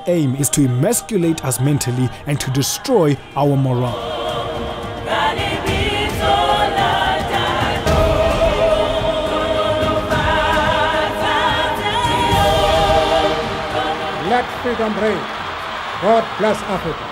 aim is to emasculate us mentally and to destroy our morale. Let freedom reign. God bless Africa.